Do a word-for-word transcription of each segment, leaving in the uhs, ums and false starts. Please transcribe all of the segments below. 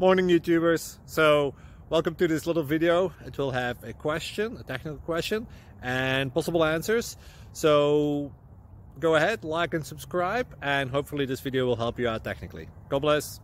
Morning YouTubers. So welcome to this little video. It will have a question, a technical question, and possible answers. So go ahead, like and subscribe, and hopefully this video will help you out technically. God bless.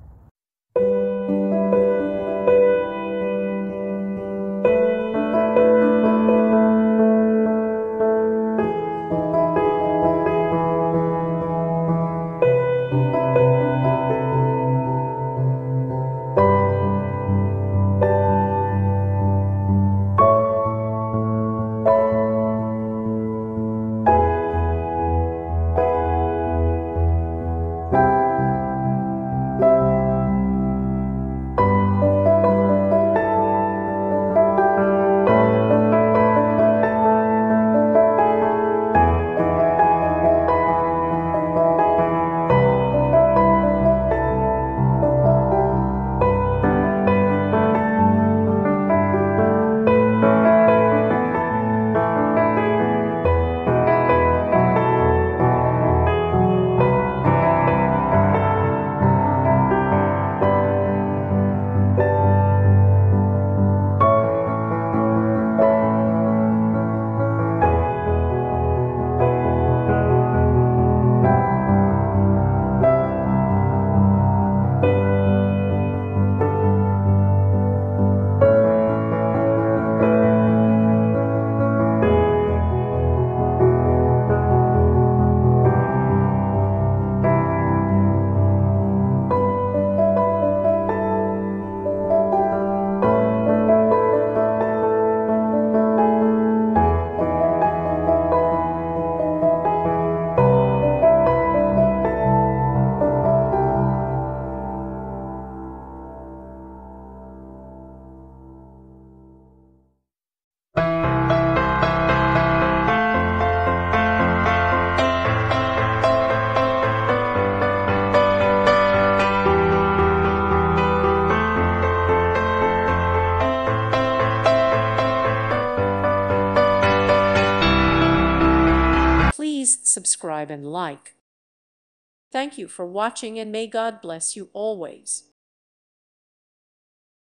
Please subscribe and like. Thank you for watching, and may God bless you always.